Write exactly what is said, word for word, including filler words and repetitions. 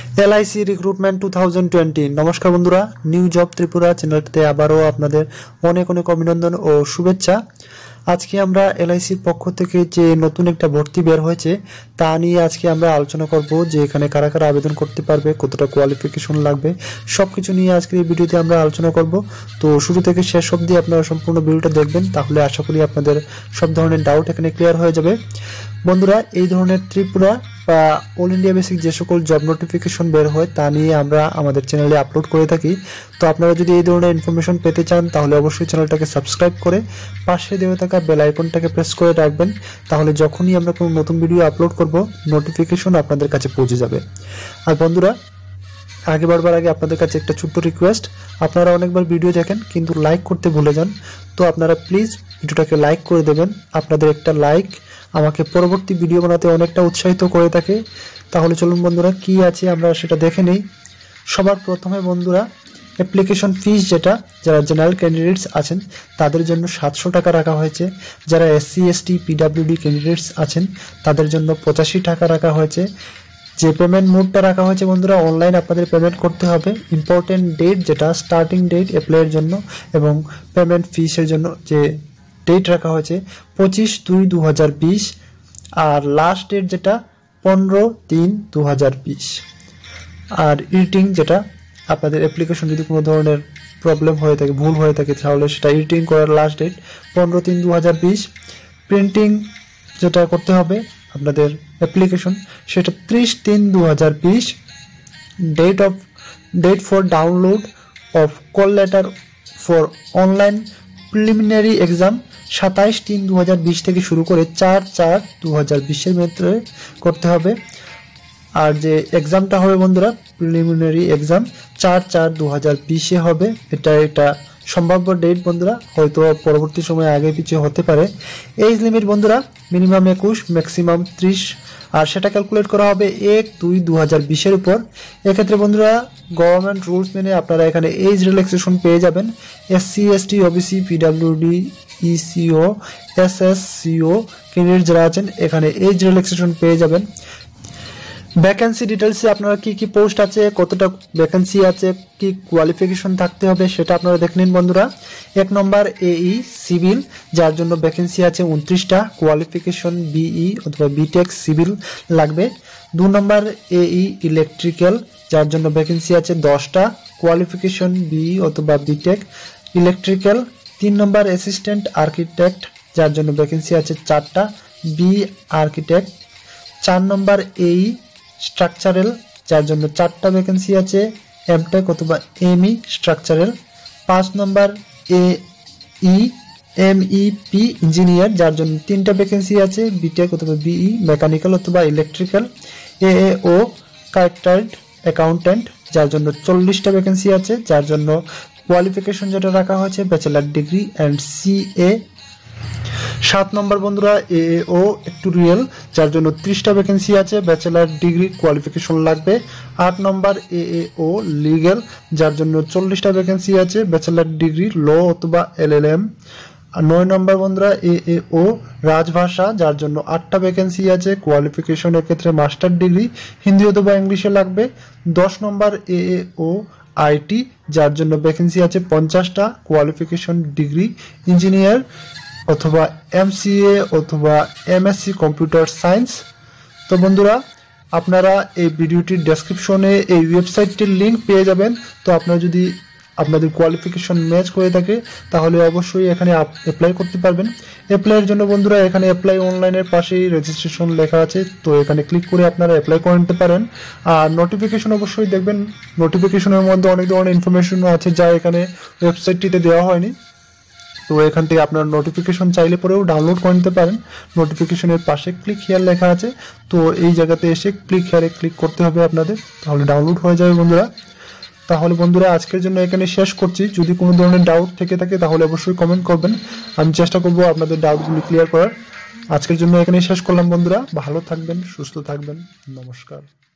LIC recruitment two thousand twenty. নমস্কার বন্ধুরা, new job Tripura চ্যানেলটিতে আবারও আপনাদের অনেক অনেক অভিনন্দন ও শুভেচ্ছা। আজকে আমরা এলআইসির পক্ষ থেকে যে নতুন একটা ভর্তি বের হয়েছে তা নিয়ে আজকে আমরা আলোচনা করব, যে এখানে কারা কারা আবেদন করতে পারবে, কতটা কোয়ালিফিকেশন লাগবে, সব কিছু নিয়ে আজকের এই ভিডিওতে আমরা আলোচনা করব। তো শুরু থেকে শেষ অবধি আপনারা সম্পূর্ণ ভিডিওটা দেখবেন, তাহলে আশা করি আপনাদের সব ধরনের ডাউট এখানে ক্লিয়ার হয়ে যাবে। বন্ধুরা, এই ধরনের ত্রিপুরা বা অল ইন্ডিয়া বেসিক যে সকল জব নোটিফিকেশন বের হয় তা নিয়ে আমরা আমাদের চ্যানেলে আপলোড করে থাকি। তো আপনারা যদি এই ধরনের ইনফরমেশন পেতে চান তাহলে অবশ্যই চ্যানেলটাকে সাবস্ক্রাইব করে পাশে দেওয়া থাকা বেল আইকনটাকে প্রেস করে রাখবেন, তাহলে যখনই আমরা কোনো নতুন ভিডিও আপলোড করব নোটিফিকেশন আপনাদের কাছে পৌঁছে যাবে। আর বন্ধুরা, আগে বারবার আগে আপনাদের কাছে একটা ছোট্ট রিকোয়েস্ট, আপনারা অনেকবার ভিডিও দেখেন কিন্তু লাইক করতে ভুলে যান, তো আপনারা প্লিজ ভিডিওটাকে লাইক করে দেবেন। আপনাদের একটা লাইক আমাকে পরবর্তী ভিডিও বানাতে অনেকটা উৎসাহিত করে থাকে। তাহলে চলুন বন্ধুরা, কি আছে আমরা সেটা দেখে নেই। সবার প্রথমে বন্ধুরা, অ্যাপ্লিকেশন ফিস যেটা যারা জেনারেল ক্যান্ডিডেটস আছেন তাদের জন্য সাতশো টাকা রাখা হয়েছে। যারা এসসি এসটি পিডাব্লিউডি ক্যান্ডিডেটস আছেন তাদের জন্য পঁচাশি টাকা রাখা হয়েছে। যে পেমেন্ট মোডটা রাখা হয়েছে বন্ধুরা, অনলাইন আপনাদের পেমেন্ট করতে হবে। ইম্পর্টেন্ট ডেট যেটা স্টার্টিং ডেট অ্যাপ্লাইয়ের জন্য এবং পেমেন্ট ফিসের জন্য যে ডেট রাখা হয়েছে পঁচিশ দুই দু হাজার বিশ, আর লাস্ট ডেট যেটা পনেরো তিন দু হাজার বিশ। আর এডিটিং যেটা আপনাদের অ্যাপ্লিকেশন যদি কোনো ধরনের প্রবলেম হয়ে থাকে, ভুল হয়ে থাকে, তাহলে সেটা এডিটিং করার লাস্ট ডেট পনেরো তিন দু হাজার বিশ। প্রিন্টিং যেটা করতে হবে আপনাদের অ্যাপ্লিকেশন সেটা ত্রিশ তিন দু হাজার বিশ। Date of date for download of call letter for online preliminary exam সাতাইশ তিন দু হাজার বিশ থেকে শুরু করে চার চার দু হাজার বিশের মধ্যে করতে হবে। আর যে এক্সামটা হবে বন্ধুরা, প্রিলিমিনারি এক্সাম চার চার দু হাজার বিশে হবে। এটা এটা সম্ভাব্য ডেট বন্ধুরা, হয়তো পরবর্তী সময়ে আগে পিছিয়ে হতে পারে। এজ লিমিট বন্ধুরা মিনিমাম একুশ, ম্যাক্সিমাম ত্রিশ, আর সেটা ক্যালকুলেট করা হবে এক দুই দু হাজার বিশের উপর। এক্ষেত্রে বন্ধুরা গভর্নমেন্ট রুলস মেনে আপনারা এখানে এজ রিল্যাক্সেশন পেয়ে যাবেন। এসসি এসটি ওবিসি পিডাব্লিউডি ইসিও এসএসসিও ক্যান্ডিডেট যারা আছেন এখানে এজ রিল্যাক্সেশন পেয়ে যাবেন। ভ্যাকেন্সি ডিটেলসে আপনারা কি কি পোস্ট আছে, কতটা ভ্যাকেন্সি আছে, কি কোয়ালিফিকেশন থাকতে হবে সেটা আপনারা দেখে নিন বন্ধুরা। এক নম্বর এই সিভিল, যার জন্য ভ্যাকেন্সি আছে উনত্রিশটা, কোয়ালিফিকেশন বিই অথবা বিটেক সিভিল লাগবে। দু নম্বর এই ইলেকট্রিক্যাল, যার জন্য ভ্যাকেন্সি আছে দশটা, কোয়ালিফিকেশন বিই অথবা বিটেক ইলেকট্রিক্যাল। তিন নম্বর অ্যাসিস্ট্যান্ট আর্কিটেক্ট, যার জন্য ভ্যাকেন্সি আছে চারটা, বি আর্কিটেক্ট। চার নম্বর এই স্ট্রাকচারাল, যার জন্য চারটা ভ্যাকেন্সি আছে, এমটেক অথবা এমই স্ট্রাকচারাল। পাঁচ নম্বর এ ই এমইপি ইঞ্জিনিয়ার, যার জন্য তিনটা ভ্যাকেন্সি আছে, বিটেক অথবা বিই মেকানিক্যাল অথবা ইলেকট্রিক্যাল। এএও চার্টার্ড অ্যাকাউন্ট্যান্ট, যার জন্য চল্লিশটা ভ্যাকেন্সি আছে, যার জন্য কোয়ালিফিকেশন যেটা রাখা হয়েছে ব্যাচেলার ডিগ্রি অ্যান্ড সিএ। সাত নম্বর বন্ধুরা এএও অ্যাক্টুরিয়াল, যার জন্য ত্রিশটা ভ্যাকেন্সি আছে, ব্যাচেলার ডিগ্রি কোয়ালিফিকেশন লাগবে। আট নম্বর এএও লিগ্যাল, যার জন্য চল্লিশটা ভ্যাকেন্সি আছে, ব্যাচেলার ডিগ্রি ল অথবা এলএলএম। আর নয় নম্বর বন্ধুরা এএও রাজভাষা, যার জন্য আটটা ভ্যাকেন্সি আছে, কোয়ালিফিকেশন এক্ষেত্রে মাস্টার ডিগ্রি হিন্দি অথবা ইংলিশে লাগবে। দশ নম্বর এএও আইটি, যার জন্য ভ্যাকেন্সি আছে পঞ্চাশটা, কোয়ালিফিকেশন ডিগ্রি ইঞ্জিনিয়ার অথবা এমসিএ অথবা এমএসসি কম্পিউটার সায়েন্স। তো বন্ধুরা, আপনারা এই ভিডিওটির ডেসক্রিপশনে এই ওয়েবসাইটটির লিঙ্ক পেয়ে যাবেন। তো আপনারা যদি আপনাদের কোয়ালিফিকেশন ম্যাচ করে থাকে তাহলে অবশ্যই এখানে অ্যাপ্লাই করতে পারবেন। অ্যাপ্লাইয়ের জন্য বন্ধুরা এখানে অ্যাপ্লাই অনলাইনের পাশেই রেজিস্ট্রেশন লেখা আছে, তো এখানে ক্লিক করে আপনারা অ্যাপ্লাই করে নিতে পারেন। আর নোটিফিকেশন অবশ্যই দেখবেন, নোটিফিকেশনের মধ্যে অনেক ধরনের ইনফরমেশন আছে যা এখানে ওয়েবসাইটটিতে দেওয়া হয়নি। তো এখান থেকে আপনার নোটিফিকেশন চাইলে পরেও ডাউনলোড করে নিতে পারেন। নোটিফিকেশনের পাশে ক্লিক হিয়ার লেখা আছে, তো এই জায়গাতে এসে ক্লিক হিয়ারে ক্লিক করতে হবে আপনাদের, তাহলে ডাউনলোড হয়ে যাবে বন্ধুরা। তাহলে বন্ধুরা আজকের জন্য এখানে শেষ করছি। যদি কোনো ধরনের ডাউট থেকে থাকে তাহলে অবশ্যই কমেন্ট করবেন, আমি চেষ্টা করবো আপনাদের ডাউটগুলি ক্লিয়ার করার। আজকের জন্য এখানে শেষ করলাম বন্ধুরা, ভালো থাকবেন, সুস্থ থাকবেন, নমস্কার।